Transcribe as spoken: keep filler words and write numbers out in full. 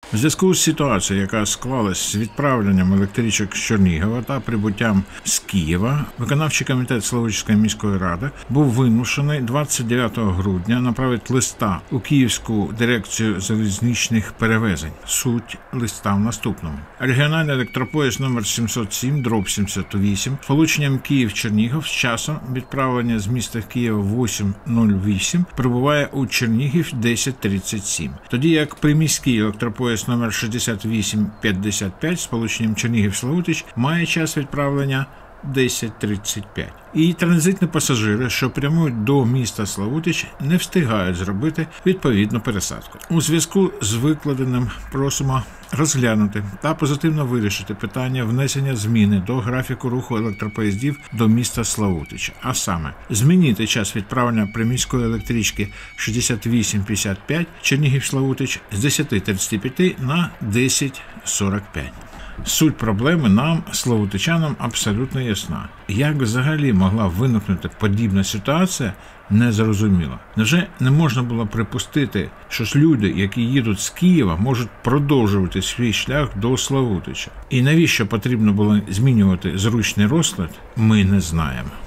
У зв'язку з ситуацією, яка склалась з відправленням електричок з Чернігова та прибуттям з Києва, виконавчий комітет Славутської міської ради був вимушений двадцять дев'ятого грудня направити листа у Київську дирекцію залізничних перевезень. Суть листа в наступному. Регіональний електропоїзд номер сімсот сім дроб сімдесят вісім з полученням Київ-Чернігів з часом відправлення з міста Києва восьма нуль вісім прибуває у Чернігів десять тридцять сім. Тоді як приміський електропоїзд номер шістдесят вісім п'ятдесят п'ять з полученням Чернігів-Славутич має час відправлення десять тридцять п'ять. І транзитні пасажири, що прямують до міста Славутич, не встигають зробити відповідну пересадку. У зв'язку з викладеним просимо розглянути та позитивно вирішити питання внесення зміни до графіку руху електропоїздів до міста Славутич. А саме, змінити час відправлення приміської електрички шістдесят вісім п'ятдесят п'ять Чернігів-Славутич з десять тридцять п'ять на десять сорок п'ять. Суть проблеми нам, славутичанам, абсолютно ясна. Як взагалі могла виникнути подібна ситуація, не зрозуміло. Невже не можна було припустити, що ж люди, які їдуть з Києва, можуть продовжувати свій шлях до Славутича? І навіщо потрібно було змінювати зручний розклад, ми не знаємо.